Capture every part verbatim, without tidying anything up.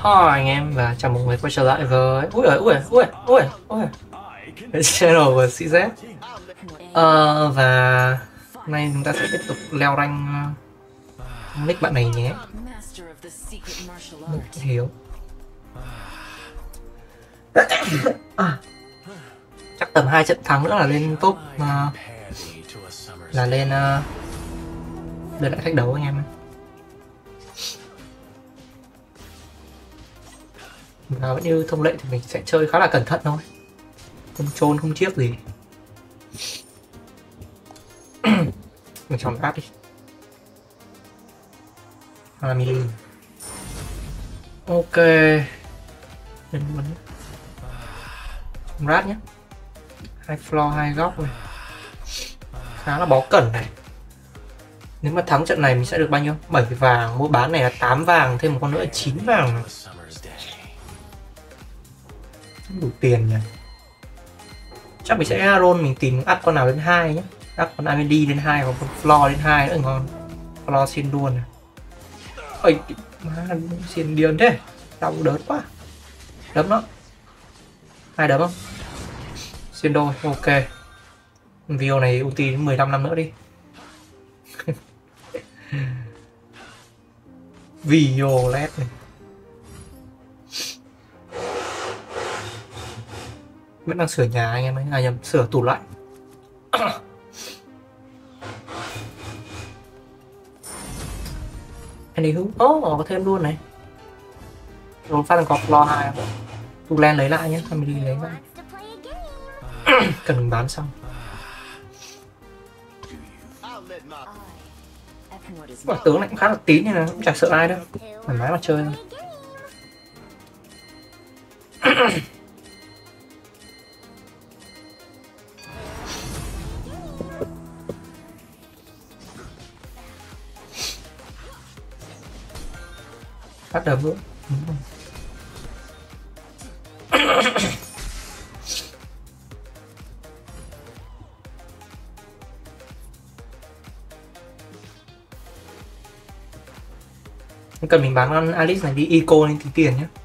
Hi anh em và chào mừng người quay trở lại với ui ơi ui ui ui ui cái channel của xê dét. Ờ, và hôm nay chúng ta sẽ tiếp tục leo rank uh, nick bạn này nhé. Hiếu. À, chắc tầm hai trận thắng nữa là lên top uh, là lên uh, lên lại thách đấu anh em. Và vẫn như thông lệ thì mình sẽ chơi khá là cẩn thận thôi, không trôn không chiếc gì. Mình chọn rát đi, hai mili. Ok, lên bắn rát nhé, hai floor hai góc này, khá là bó cẩn này. Nếu mà thắng trận này mình sẽ được bao nhiêu? bảy vàng, mua bán này là tám vàng, thêm một con nữa là chín vàng. Không đủ tiền nhỉ. Chắc mình sẽ roll, mình tìm up con nào đến hai nhé. Up con a em đê lên hai và con floor lên hai nữa ngon. Floor xin luôn này. Ôi, má xin điên thế. Đau đớn quá. Đấm nó. Hai đấm không? Xin đôi, ok. Video này ulti đến mười lăm năm nữa đi. Violet này. Vẫn đang sửa nhà anh em ấy, à nhầm, sửa tủ lạnh. Anywho, oh, có thêm luôn này. Rồi phát là có floor hai. Tu len lấy lại nhé, family lấy lại. Cần mình bán xong. Quả tướng này cũng khá là tín nên là cũng chẳng sợ ai đâu. Thoải mái mà chơi thôi. Bắt đầu nữa. Cần mình bán con Alice này đi eco lên tí tiền nhé.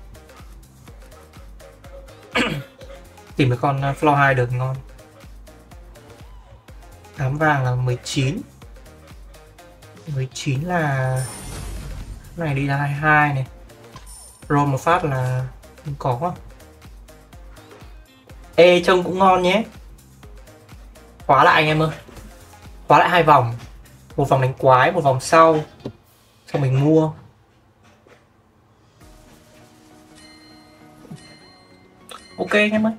Tìm được con floor hai được ngon. Tám vàng là mười chín. mười chín là này đi là hai mươi hai này. Roll một phát là không có. Ê, trông cũng ngon nhé. Khóa lại anh em ơi. Khóa lại hai vòng. Một vòng đánh quái, một vòng sau. Xong mình mua. Ok anh em ơi.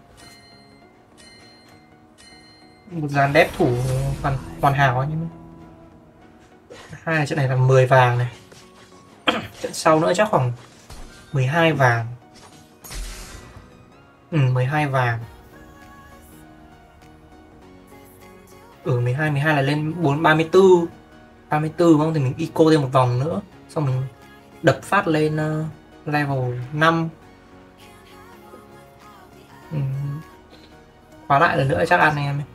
Một dàn đép thủ hoàn, hoàn hảo anh em ơi. Hai là trận này là mười vàng này. Trận sau nữa chắc khoảng mười hai vàng. Ừ, mười hai vàng. Ừ, mười hai, mười hai là lên bốn ba mươi tư. ba mươi tư đúng không? Thì mình eco thêm một vòng nữa. Xong mình đập phát lên uh, level năm. Ừ. Khóa lại lần nữa chắc ăn anh em ấy.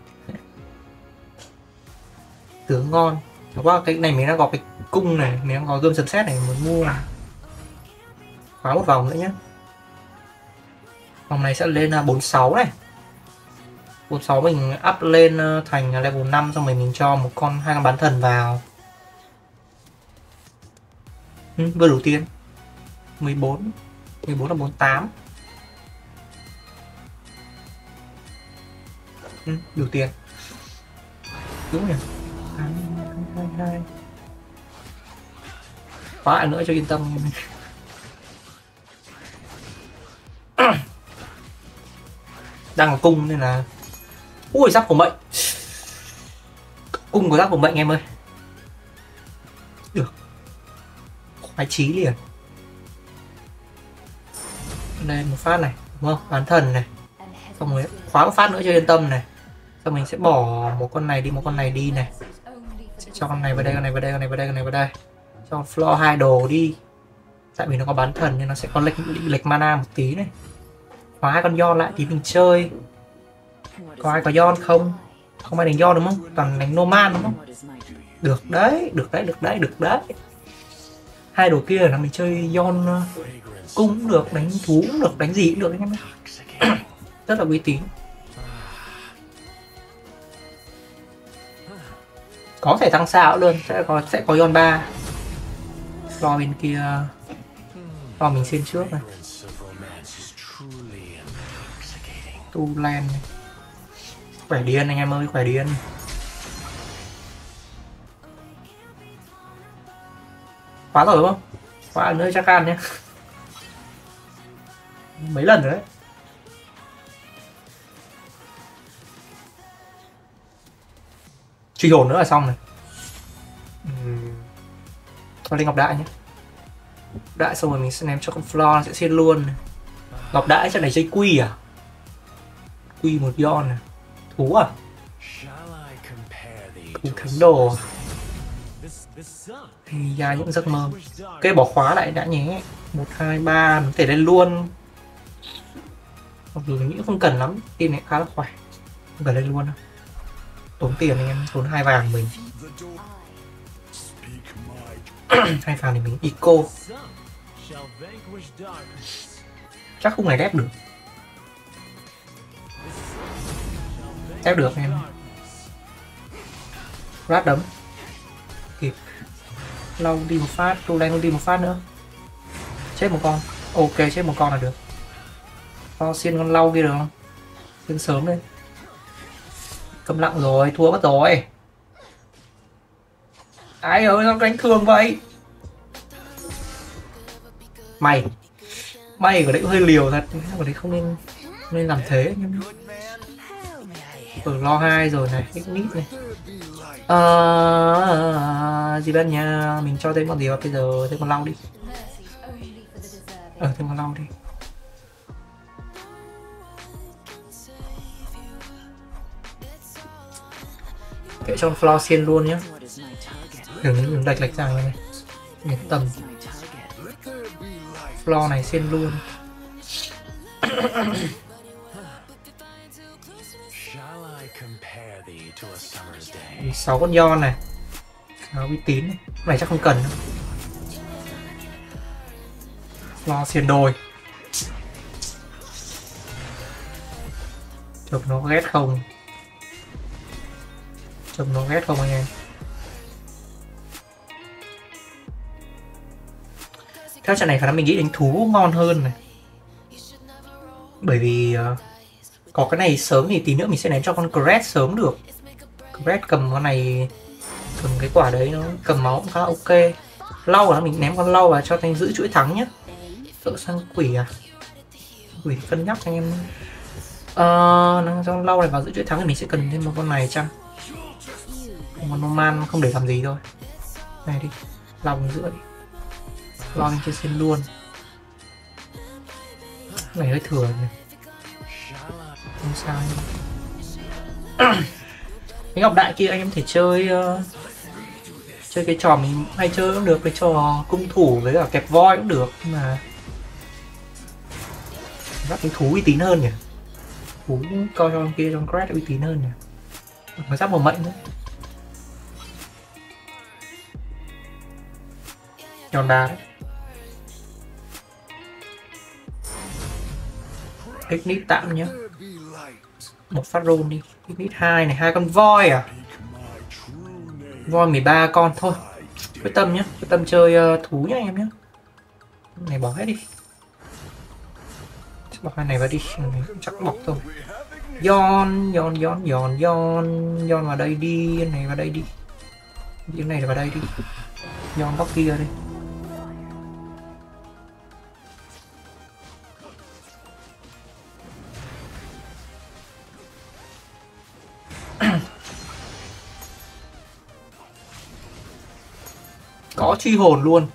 Tướng ngon. Thật quá, cái này mình đang có cái cung này, mình đang có gươm sấm sét này muốn mua. Khóa một vòng nữa nhé. Vòng này sẽ lên bốn mươi sáu này. bốn mươi sáu mình up lên thành level năm, xong rồi mình cho một con hai con bán thần vào. Ừ, vừa đủ tiền. mười bốn. mười bốn là bốn mươi tám. Ừ, đủ tiền. Đúng nhỉ. hai, hai, hai. Khóa lại nữa cho yên tâm. Đang có cung nên là ui giáp của mệnh. Cung của giáp của mệnh em ơi. Được. Khoái chí liền. Đây một phát này, đúng không? Bán thần này. Xong rồi khóa một phát nữa cho yên tâm này. Xong mình sẽ bỏ một con này đi, một con này đi này. Sẽ cho con này vào đây, con này vào đây, con này vào đây, con này vào đây. Cho floor hai đồ đi. Tại vì nó có bán thần nên nó sẽ có lệch lệch mana một tí này. Khóa hai con Yon lại thì mình chơi. Có ai có Yon không? Không ai đánh Yon đúng không? Toàn đánh Noman đúng không? Được đấy, được đấy, được đấy, được đấy. hai đồ kia là mình chơi Yon cung cũng được, đánh thú cũng được, đánh gì cũng được anh em ạ. Rất là uy tín. Có thể tăng sao luôn, sẽ có sẽ có Yon ba. Lo bên kia, lo mình xin trước này. Tu Lan này. Khỏe điên anh em ơi, khỏe điên. Khóa rồi đúng không? Khóa ở nơi chắc ăn nhé. Mấy lần rồi đấy. Truy hồn nữa là xong này. Uhm. Cho lên ngọc đại nhé. Đại xong rồi mình sẽ ném cho con Floor, sẽ xiên luôn này. Ngọc đại chắc này chơi quy à? Quy một Yon này. Thú à? Thú thánh đồ. Thì ra những giấc mơ. Ok, bỏ khóa lại đã nhé. Một, hai, ba, mình có thể lên luôn. Mặc dù mình nghĩ không cần lắm, team này khá là khỏe. Không cần lên luôn đâu. Tốn tiền anh em, tốn hai vàng mình. Hai vàng thì mình eco. Chắc khúc này đép được. Đép được em. Rát đấm. Kịp. Lâu đi một phát, tu lên đi một phát nữa. Chết một con. Ok, chết một con là được. Cho xiên con lau kia được không? Xiên sớm lên. Câm lặng rồi, thua mất rồi. Ai ơi, nó đánh thường vậy. Mày. Mày ở đấy cũng hơi liều thật. Ở đấy không nên nên làm thế. Ở lo hai rồi này, Ignite này. À, gì bên nhà mình cho thêm con gì vào bây giờ, thêm con lau đi. Ờ, thêm con lau đi. Kệ cho con Floor xiên luôn nhé. Đừng đừng lệch lệch ra này. Yên tâm. Floor này xiên luôn. sáu con Yon này. Khá uy tín này. Cái này chắc không cần đâu. Floor xiên đôi. Chụp nó ghét không? Chụp nó ghét không anh em? Theo trận này khả năng mình nghĩ đánh thú ngon hơn này. Bởi vì uh, có cái này sớm thì tí nữa mình sẽ ném cho con Crest sớm được. Crest cầm con này, cầm cái quả đấy nó cầm máu cũng khá là ok. Lau là mình ném con lau vào cho thành giữ chuỗi thắng nhé. Sợ sang quỷ à? Quỷ cân nhắc anh em. Ờ, uh, cho lau này vào giữ chuỗi thắng thì mình sẽ cần thêm một con này chăng? Con Norman không để làm gì thôi. Này đi, lau giữa đi. Lo lên trên xin luôn. Cái này hơi thừa này. Không sao. Cái ngọc đại kia anh em thể chơi uh, chơi cái trò mình hay chơi cũng được, cái trò cung thủ với cả kẹp voi cũng được, nhưng mà bắt cái thú uy tín hơn nhỉ. Thú coi cho con kia trong crash uy tín hơn nhỉ. Mới sắp một mệnh nữa. Nhòn đá đấy. Ignite tạm nhé. Một phát roll đi. Ignite hai này, hai con voi à? Voi mười ba con thôi. Quyết tâm nhé, quyết tâm chơi uh, thú nhé anh em nhé. Này bỏ hết đi. Chắc bỏ hai này vào đi, chắc bọc thôi. Yon, Yon, Yon, Yon, Yon, Yon vào đây đi, cái này vào đây đi. Cái này vào đây đi. Yon góc kia đi. Có truy hồn luôn.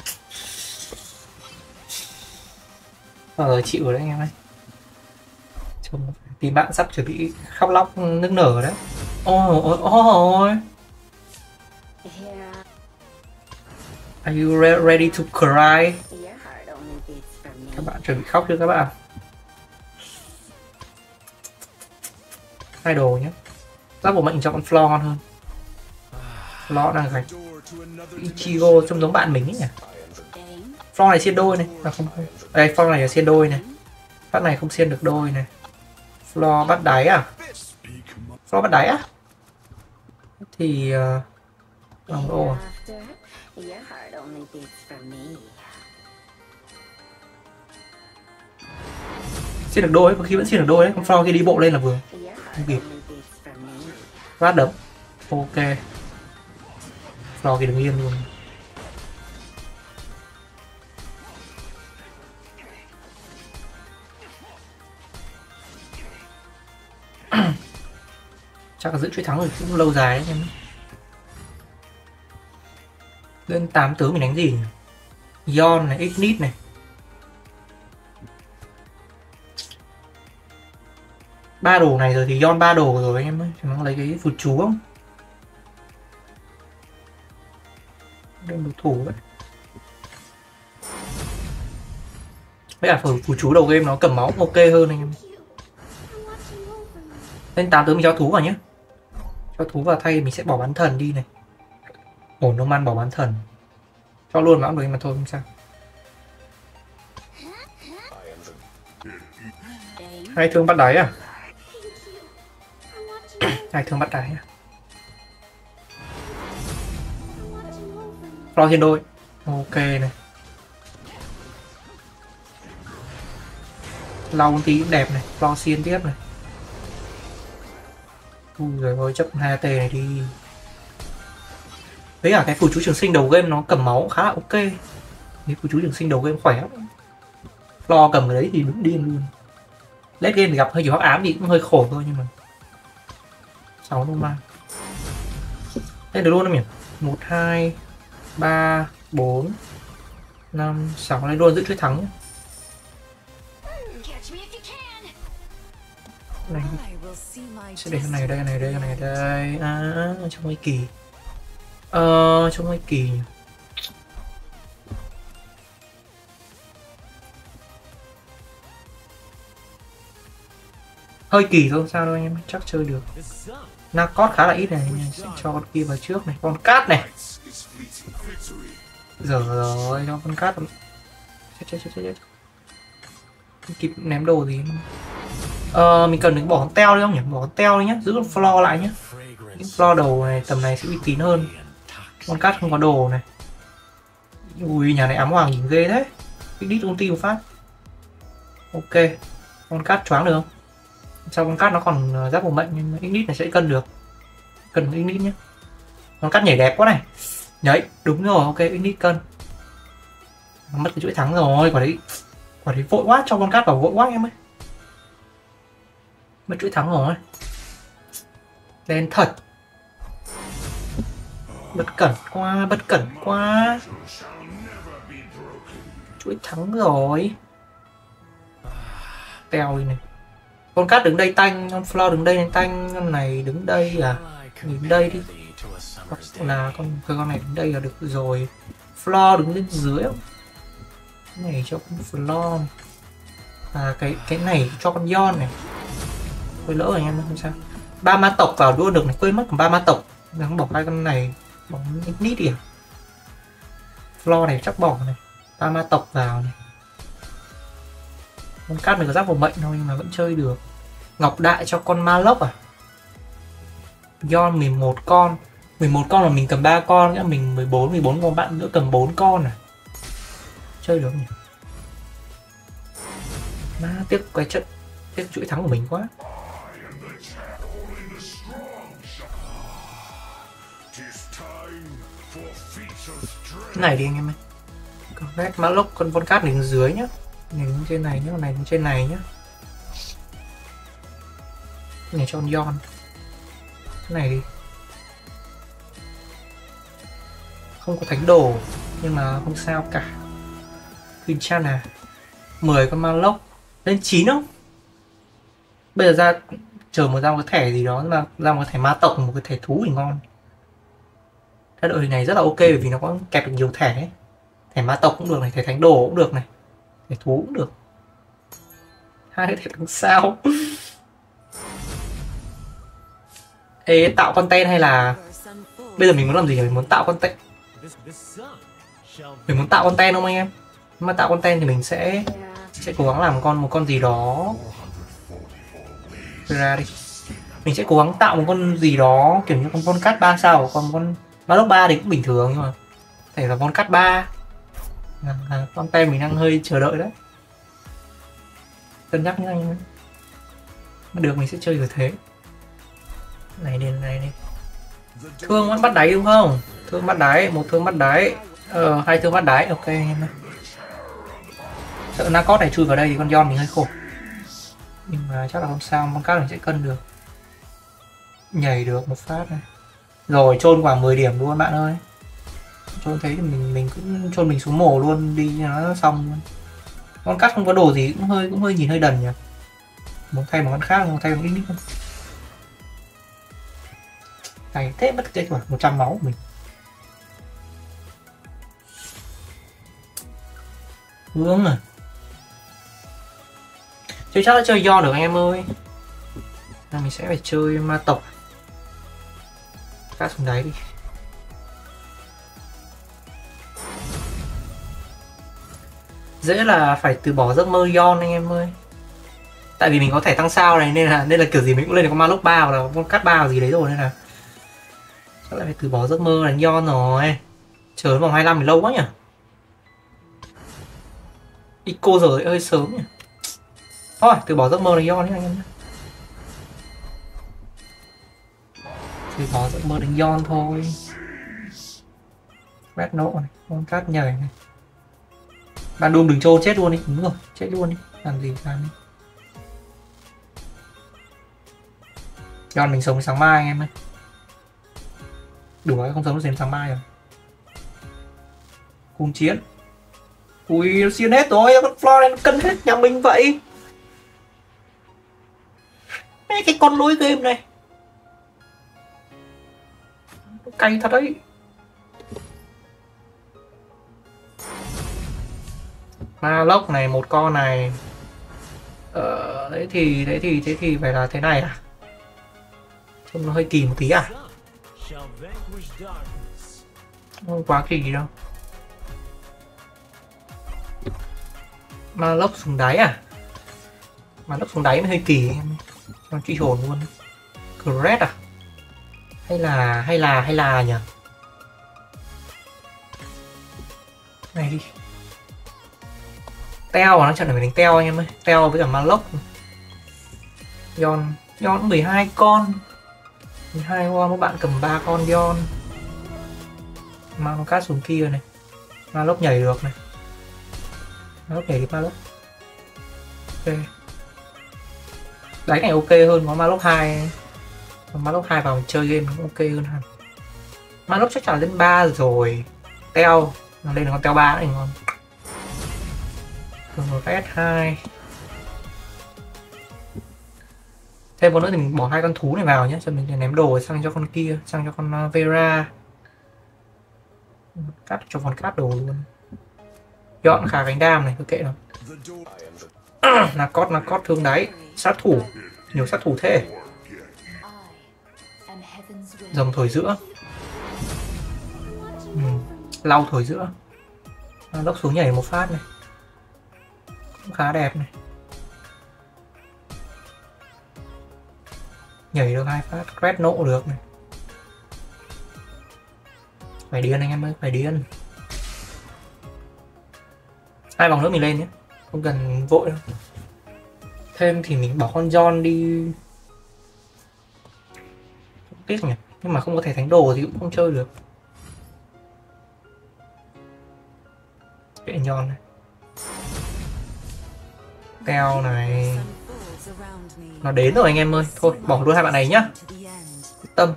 Ờ chịu rồi đấy anh em ơi. Trông tìm bạn sắp chuẩn bị khóc lóc nức nở đấy. Ôi ôi ôi. Are you re ready to cry? Các bạn chuẩn bị khóc chưa các bạn? Hai đồ nhé. Giáp bộ mệnh cho con Floor hơn. Floor đang gạch Ichigo trông giống bạn mình ấy nhỉ. Floor này xiên đôi này, à không, không. Đây floor này là xiên đôi này, phát này không xiên được đôi này. Floor bắt đáy à? Floor bắt đáy á? Thì uh, lòng ô à? Xiên được đôi, có khi vẫn xiên được đôi đấy, còn floor kia đi bộ lên là vừa. Không kịp. Phát đấm. Ok. Floor kia đứng yên luôn. Chắc là giữ chuỗi thắng rồi cũng lâu dài ấy em. Lên tám tướng mình đánh gì nhỉ? Yon này, Ignite này. Ba đồ này rồi thì Yon ba đồ rồi anh em ơi. Chúng nó lấy cái phù chú không? Đơn đối thủ vậy. Với cả phù, phù chú đầu game nó cầm máu ok hơn anh em. Lên tám tướng mình cho thú vào nhé. Cho thú vào thay mình sẽ bỏ bán thần đi này. Ổn nó man bỏ bán thần. Cho luôn mà cũng được mà thôi không sao. Hai thương bắt đáy à? Hai thương bắt đáy à? Floor thiên đôi. Ok này. Lau tí cũng đẹp này. Floor xiên tiếp này. Ui giời ơi, chấp hai tê này đi. Với cả cái phù chú trường sinh đầu game nó cầm máu khá là ok. Cái phù chú trường sinh đầu game khỏe lắm. Lo cầm cái đấy thì đúng điên luôn. Late game thì gặp hơi nhiều hắc ám thì cũng hơi khổ thôi nhưng mà sáu nó mang. Lên được luôn em nhỉ? một, hai, ba, bốn, năm, sáu. Lên luôn giữ chuỗi thắng nhé. Này. Sẽ để cái này đây, cái này đây, cái này đây. À, trong mấy kỳ. Ờ, trong mấy kỳ nhỉ? Hơi kỳ thôi, sao đâu anh em, chắc chơi được. Narcot khá là ít này, sẽ cho con kia vào trước này, con cát này. Giờ rồi, cho con cát. Chết chết chết chết. Không kịp ném đồ gì. Ờ, mình cần đến bỏ con teo đi không nhỉ? Bỏ con teo đi nhá, giữ con floor lại nhá. Những floor đầu này tầm này sẽ uy tín hơn. Con cát không có đồ này. Ui, nhà này ám hoàng nhìn ghê thế. Kích ulti một phát. Ok. Con cát choáng được không? Sao con cát nó còn giáp một mệnh nhưng Ignite này sẽ cân được. Cân Ignite nhé. Con cát nhảy đẹp quá này. Nhảy, đúng rồi, ok, Ignite cân. Mất cái chuỗi thắng rồi, quả đấy. Quả đấy vội quá, cho con cát vào vội quá em ơi. Mất chuỗi thắng rồi. Đen thật. Bất cẩn quá, bất cẩn quá. Chuỗi thắng rồi. Teo đi này. Con cát đứng đây tanh, con floor đứng đây nên tanh, con này đứng đây à? Nhìn đây đi. Hoặc là con con này đứng đây là được rồi. Floor đứng lên dưới không? Cái này cho con floor. À cái cái này cho con Yon này. Tôi lỡ rồi anh em không sao. Ba ma tộc vào đua được này, quên mất còn ba ma tộc. Đang bỏ hai con này, bỏ Ignite đi à? Floor này chắc bỏ này. Ba ma tộc vào này. Con cát mình có giáp một mệnh thôi nhưng mà vẫn chơi được. Ngọc đại cho con ma lốc à? Yon mười một con. mười một con là mình cầm ba con nữa, mình mười bốn, mười bốn con bạn nữa cầm bốn con à? Chơi được nhỉ? Má tiếc cái trận, tiếc chuỗi thắng của mình quá. Cái này đi anh em ơi. Con vét mã lốc, con con cát đứng dưới nhá. Này đứng trên này nhá, này đứng trên này nhá. Cái này cho con Yon. Cái này đi. Không có thánh đồ nhưng mà không sao cả. Quinchana mười con ma lốc lên chín không? Bây giờ ra chờ một ra một cái thẻ gì đó mà ra một cái thẻ ma tộc, một cái thẻ thú thì ngon. Cái đội này rất là ok bởi vì nó có kẹp được nhiều thẻ ấy. Thẻ ma tộc cũng được này, thẻ thánh đồ cũng được này, thẻ thú cũng được. Hai cái thẻ đằng sau. Ê, tạo content hay là bây giờ mình muốn làm gì nhỉ? Mình muốn tạo content. Mình muốn tạo content không anh em? Nếu mà tạo content thì mình sẽ sẽ cố gắng làm con một con gì đó ra đi. Mình sẽ cố gắng tạo một con gì đó kiểu như con con cắt ba sao, còn con Maroc ba thì cũng bình thường, nhưng mà thể là con cắt ba là, là content mình đang hơi chờ đợi đấy, cân nhắc nhá anh em. Mà được mình sẽ chơi kiểu thế. Này đi này đi. Thương vẫn bắt đáy đúng không? Thương bắt đáy, một thương bắt đáy, ờ, hai thương bắt đáy, ok anh em. Sợ Nacot này chui vào đây thì con Yon mình hơi khổ, nhưng mà chắc là không sao, con cát mình sẽ cân được, nhảy được một phát này. Rồi chôn khoảng mười điểm luôn bạn ơi. Chôn thấy thì mình mình cũng chôn mình xuống mổ luôn đi cho nó xong luôn. Con cát không có đồ gì, cũng hơi cũng hơi nhìn hơi đần nhỉ. Muốn thay một con khác, muốn thay một ít ít không. Này thế mất cái khoảng một trăm máu của mình. Hướng à. Chơi chắc là chơi do được anh em ơi. Nên mình sẽ phải chơi ma tộc. Cát xuống đáy đi. Dễ là phải từ bỏ giấc mơ Yon anh em ơi. Tại vì mình có thể tăng sao này nên là nên là kiểu gì mình cũng lên được con Malok ba hoặc là con cát ba gì đấy rồi, nên là chắc là phải từ bỏ giấc mơ đánh Yon rồi. Chờ vòng hai mươi lăm thì lâu quá nhỉ. Ico giờ thì hơi sớm nhỉ. Thôi từ bỏ giấc mơ đánh Yon nhé anh em nhé. Từ bỏ giấc mơ đánh Yon thôi. Red nộ này, con cát nhảy này. Bạn Doom đừng trô chết luôn đi, đúng rồi, chết luôn đi, làm gì làm đi. Yon mình sống đến sáng mai anh em ơi. Đủ rồi, không sống đến sáng mai rồi. Cùng chiến. Ui, nó xuyên hết rồi, con Florence cân hết nhà mình vậy. Mấy cái con lối game này cay thật đấy. Malok này, một con này. Ờ, đấy thì, đấy thì, thế thì phải là thế này à? Trông nó hơi kỳ một tí à? Không quá kỳ đâu. Malok xuống đáy à? Malok xuống đáy mới hơi kỳ em. Cho truy hồn luôn. Cret à? Hay là, hay là, hay là nhỉ? Này đi. Teo à, nó trận này phải đánh Teo anh em ơi. Teo với cả Malok. Yon, Yon mười hai con. mười hai hoa, các bạn cầm ba con Yon. Mang con cát xuống kia này. Malok nhảy được này. Malok nhảy đi Malok. Ok. Đánh này ok hơn có Malok hai. Còn Malok hai vào chơi game cũng ok hơn hẳn. Malok chắc chắn lên ba rồi. Teo, nó lên là con Teo ba nữa ngon. Còn một cái S hai. Thêm một nữa thì mình bỏ hai con thú này vào nhé, cho mình ném đồ sang cho con kia, sang cho con Vera. Cắt cho con cát đồ luôn. Dọn khá cánh đam này, cứ kệ nó. Nacot, Nacot thương đáy. Sát thủ, nhiều sát thủ thế. Dòng thổi giữa. Ừ. Lau thổi giữa. Lốc xuống nhảy một phát này. Cũng khá đẹp này. Nhảy được hai phát, Red nộ được này. Phải điên anh em ơi, phải điên. Hai vòng nữa mình lên nhé, không cần vội đâu. Thêm thì mình bỏ con John đi. Không tiếc nhỉ, nhưng mà không có thể thánh đồ thì cũng không chơi được. Kệ John này. Teo này. Nó đến rồi anh em ơi, thôi bỏ đôi hai bạn này nhá. Quyết tâm.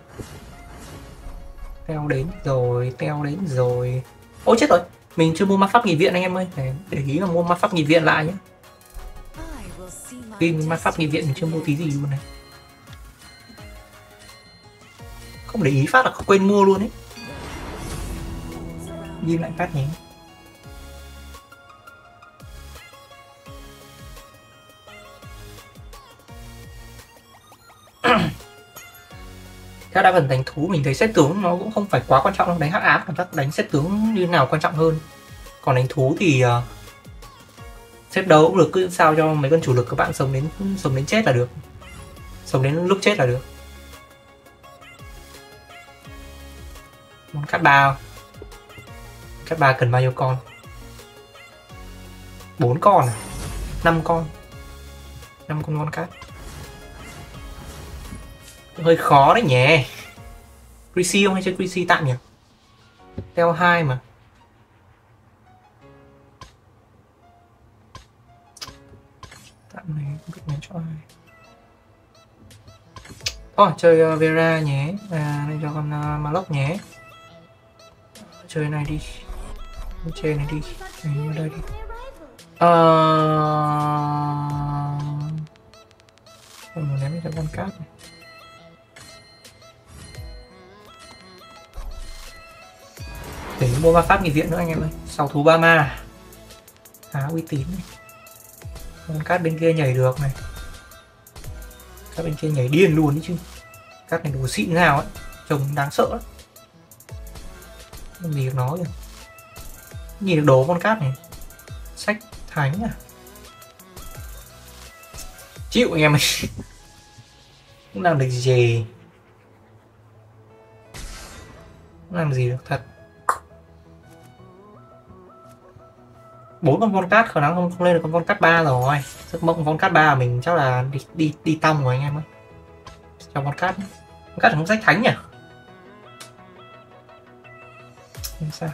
Teo đến rồi, Teo đến rồi. Ôi chết rồi, mình chưa mua ma pháp nghị viện anh em ơi, để, để ý là mua ma pháp nghị viện lại nhé. Khi ma pháp nghị viện mình chưa mua tí gì luôn này. Không để ý phát là quên mua luôn ấy. Nhìn lại phát nhé. Theo đa phần đánh thú mình thấy set tướng nó cũng không phải quá quan trọng đâu. Đánh hắc ám cảm giác đánh set tướng như nào quan trọng hơn. Còn đánh thú thì uh, xếp đấu cũng được, cứ sao cho mấy con chủ lực các bạn sống đến sống đến chết là được, sống đến lúc chết là được. Muốn cắt bao, cắt ba cần bao nhiêu con? Bốn con à? Năm con, năm con con cắt hơi khó đấy nhỉ. Chrissy không hay chơi Chrissy tạm nhỉ? Teo hai mà. Tạm này không biết nhớ cho ai. Thôi oh, chơi uh, Vera nhé. À đây cho con uh, Maloc nhé. Chơi này đi. Chơi này đi. Này ở đây đi. Ờ uh... ném cho con cát này. Để mua ba pháp nghị viện nữa anh em ơi. Sáu thú ba ma khá uy tín này. Con cát bên kia nhảy được này, các bên kia nhảy điên luôn đấy chứ. Cát này đồ xịn nào ấy, trông đáng sợ lắm. Không gì được nó kìa. Nhìn được đồ con cát này. Sách thánh à. Chịu anh em ơi. Không làm được gì. Không làm gì được thật. Bốn con con cát khả năng không, không lên được con con cát ba rồi. Giấc mộng con cát ba mình chắc là đi đi đi tong rồi anh em ơi. Trong con cát, con cát không sách thánh nhỉ? Không sao.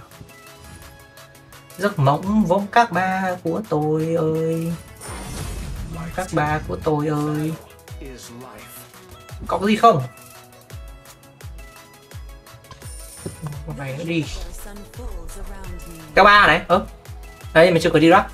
Giấc mộng vốn các ba của tôi ơi, các ba của tôi ơi. Có cái gì không? Con này nữa đi. Các ba này, ơ. Đấy mình chưa có đi rắc.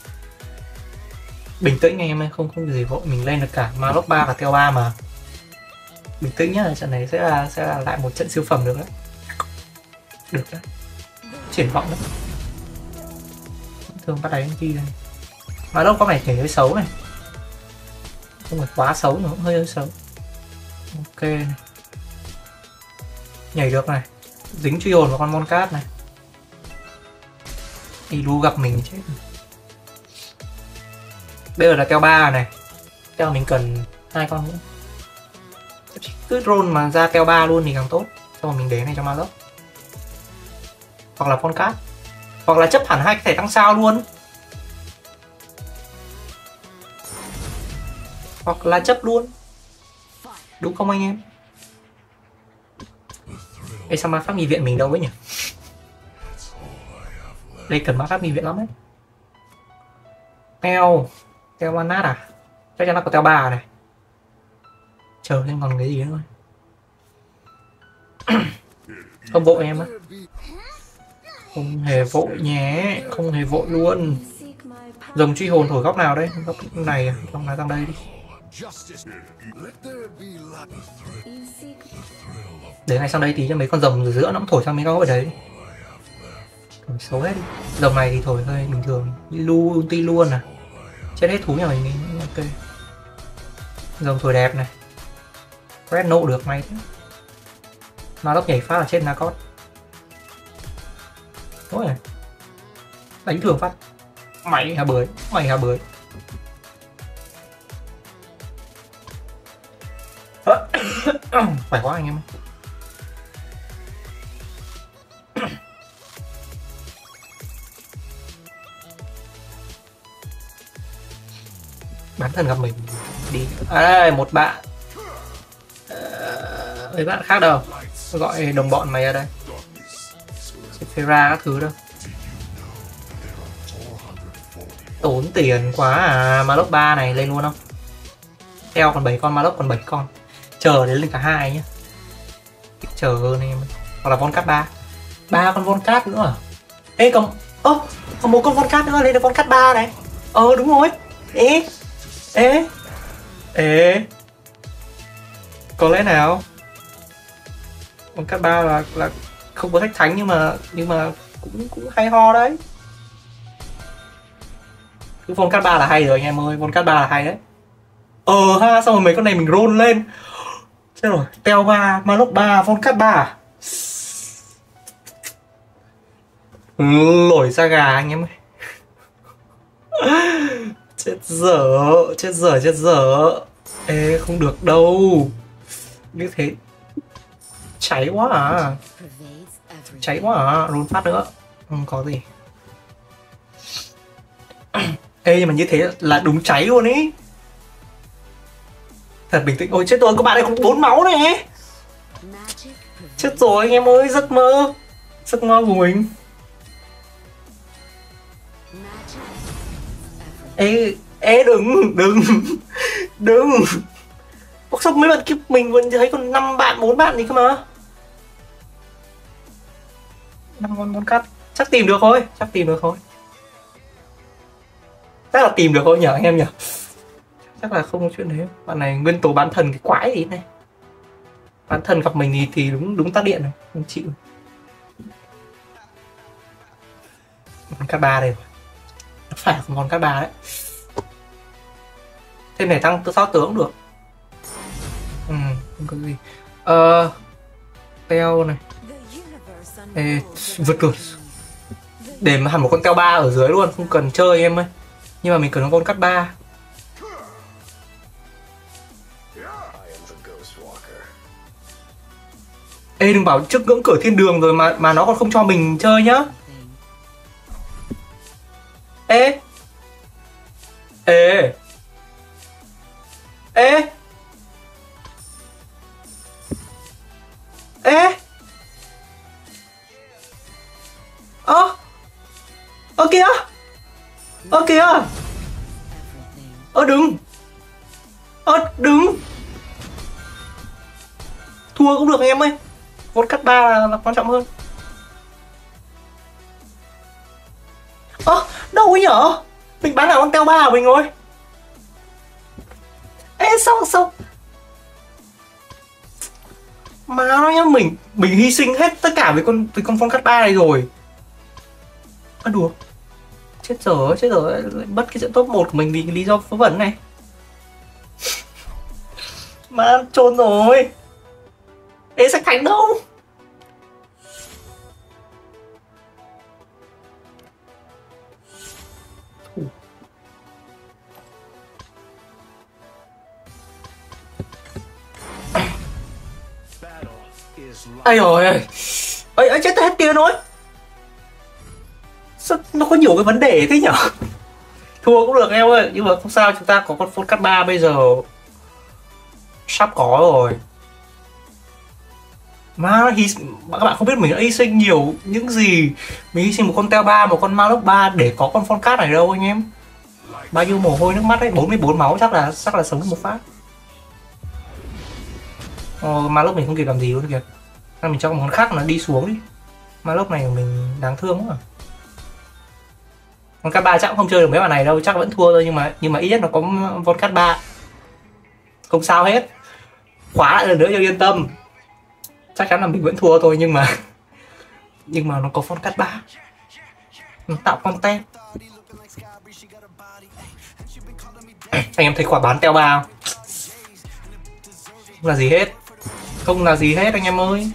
Bình tĩnh anh em ơi, không không gì vội, mình lên được cả Maloc ba và Teo ba mà. Bình tĩnh nhá, trận này sẽ là sẽ là lại một trận siêu phẩm được đấy. Được đấy. Triển vọng đấy. Thường bắt đáy anh kia này. Maloc con này thể hơi xấu này. Không phải quá xấu nữa, hơi hơi xấu. Ok này. Nhảy được này. Dính truy hồn vào con Mon Cát này. Đi đu gặp mình chết. Bây giờ là Teo ba này. Teo mình cần hai con nữa. Cứ roll mà ra Teo ba luôn thì càng tốt. Xong rồi mình để này cho Maloc. Hoặc là con cát. Hoặc là chấp hẳn hai cái thẻ tăng sao luôn. Hoặc là chấp luôn. Đúng không anh em? Ê sao ma pháp nghị viện mình đâu ấy nhỉ? Đây cần ma pháp nghị viện lắm đấy. Teo Teo Manat à? Chắc chắn là có Teo ba này. Chờ xem còn cái gì nữa thôi. Không vội em á. Không hề vội nhé. Không hề vội luôn. Rồng truy hồn thổi góc nào đây? Góc này à? Góc nào sang đây đi. Để này sang đây tí cho mấy con rồng ở giữa nó cũng thổi sang mấy góc ở đấy. Thổi xấu hết đi. Rồng này thì thổi hơi bình thường. Lu ulti luôn à. Chết hết thú nhà mình đi. Ok. Rồng thổi đẹp này. Red nộ được may thế. Maloc nhảy phát là chết Narcos. Thôi này. Đánh thường phát. Mày hà bưởi. Mày hà bưởi. Phải quá anh em. Bán thần gặp mình đi. À đây, một bạn. À, mấy bạn khác đâu. Gọi đồng bọn mày ra đây. Phera các thứ đâu. Tốn tiền quá à. Maloc ba này lên luôn không? Teo còn bảy con, Maloc còn bảy con. Chờ đến lên cả hai nhé. Chờ hơn em. Hoặc là Von Cát ba. Ba con Von Cát nữa à? Ê còn ơ oh, còn một con Von Cát nữa lên được Von Cát ba này. Ờ đúng rồi. Ê ê ê có lẽ nào Von Cát ba là là không có thách thánh nhưng mà nhưng mà cũng cũng hay ho đấy. Cái Von Cát ba là hay rồi anh em ơi, Von Cát ba là hay đấy. Ờ ha, xong rồi mấy con này mình roll lên. Chết rồi, Teo ba, Maloc ba, Volcat ba. Lổi ra gà anh em ơi. Chết dở, chết dở, chết dở. Ê, không được đâu. Như thế cháy quá à. Cháy quá à, roll phát nữa. Không có gì. Ê, nhưng mà như thế là đúng cháy luôn ý. Thật bình tĩnh. Ôi chết rồi, các bạn này có bốn máu này. Chết rồi anh em ơi, giấc mơ. Giấc mơ của mình. Ê, ê đừng, đừng, đừng. Sao mấy bạn kia mình vẫn thấy còn năm bạn, bốn bạn gì cơ mà. năm con con cắt. Chắc tìm được thôi, chắc tìm được thôi. Chắc là tìm được thôi nhở anh em nhở. Chắc là không có chuyện đấy. Bạn này nguyên tố bán thần cái quái gì này. Bán thần gặp mình thì, thì đúng đúng tắt điện này, không chịu. Con cắt ba đây. Nó phải là con cắt ba đấy. Thêm này tăng tự sao tướng được. Ừ, không có gì. Ờ Teo này. Ê, vượt luôn. Để mà hẳn một con Teo ba ở dưới luôn, không cần chơi em ơi. Nhưng mà mình cần con cắt ba. Ê đừng bảo trước ngưỡng cửa thiên đường rồi mà mà nó còn không cho mình chơi nhá. Ê. Ê. Ê. Ê. Ơ. Ơ kìa. Ơ kìa. Ơ đừng. Ơ đừng. Thua cũng được anh em ơi. Con cắt ba là, là quan trọng hơn. Ơ đâu ấy nhở. Mình bán là con Teo ba của mình rồi. Ê sao sao mà nó nhá, mình mình hy sinh hết tất cả với con với con con cắt ba này rồi. À đùa. Chết dở, chết dở, mất cái trận top một của mình vì lý do vớ vẩn này. Mà trốn rồi. Ê sách thánh đâu. Ây rồi ơi. Ây ơi chết hết tiền rồi. Sao nó có nhiều cái vấn đề thế nhở. Thua cũng được em ơi, nhưng mà không sao, chúng ta có con Volcat ba bây giờ sắp có rồi. Mà hy... các bạn không biết mình đã hy sinh nhiều những gì. Mình hy sinh một con Teo ba, một con Maloc ba để có con Volcat này đâu anh em. Bao nhiêu mồ hôi nước mắt đấy, bốn mươi bốn máu chắc là chắc là sống một phát. Ờ, Maloc mình không kịp làm gì luôn kìa. Nên mình cho một con khác nó đi xuống đi. Maloc này của mình đáng thương quá à. Con K ba chắc cũng không chơi được mấy bạn này đâu, chắc vẫn thua thôi, nhưng mà nhưng mà ít nhất nó có Volcat ba. Không sao hết. Khóa lại lần nữa cho yên tâm. Chắc chắn là mình vẫn thua thôi, nhưng mà nhưng mà nó có Volcat ba. Nó tạo content. Anh em thấy quả bán Teo ba không? Không là gì hết. Không là gì hết anh em ơi.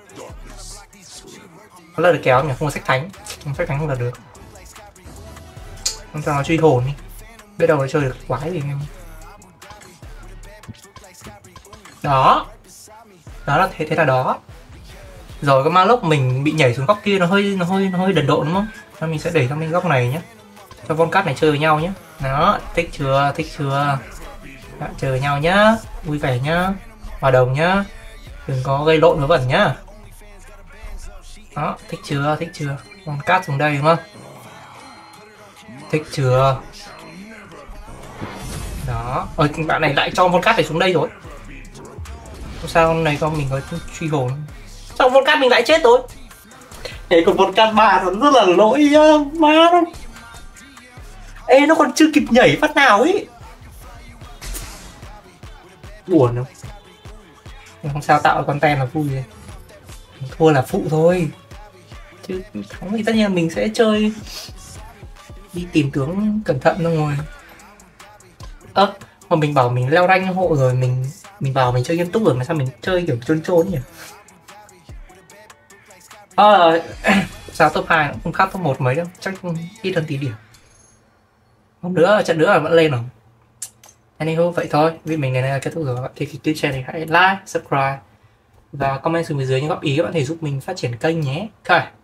Nó là được kéo nhỉ, không có sách thánh. Không sách thánh không là được. Không cho nó truy hồn đi. Biết đâu nó chơi được quái gì anh em. Đó. Đó là thế thế là đó. Rồi cái Maloc mình bị nhảy xuống góc kia, nó hơi nó hơi nó hơi đần độn đúng không? Nên mình sẽ để sang bên góc này nhé. Cho Volcat này chơi với nhau nhé. Đó, thích chưa, thích chưa. Đó, chơi với nhau nhá, vui vẻ nhá, hòa đồng nhá, đừng có gây lộn vớ vẩn nhá. Đó, thích chưa, thích chưa. Volcat xuống đây đúng không? Thích chưa. Đó, ơi bạn này lại cho Volcat này xuống đây rồi. Sao con này con mình có truy hồn. Sao Volcat mình lại chết rồi. Thế còn Volcat ba nó rất là lỗi nhá. Má nó. Ê nó còn chưa kịp nhảy phát nào ấy. Buồn không? Nhưng không sao, tạo content là vui rồi. Thua là phụ thôi. Chứ thắng thì tất nhiên là mình sẽ chơi. Đi tìm tướng cẩn thận xong rồi. Ơ, à, mà mình bảo mình leo rank hộ rồi mình Mình vào mình chơi nghiêm túc rồi mà sao mình chơi kiểu trốn trốn nhỉ? Ờ, sao top hai cũng không khác top một mấy đâu, chắc ít hơn tí điểm. Hôm nữa trận nữa là vẫn lên rồi. Anywho vậy thôi, vì mình này là kết thúc rồi các bạn. Thì YouTube channel hãy like, subscribe và comment xuống phía dưới những góp ý các bạn thể giúp mình phát triển kênh nhé. Ok.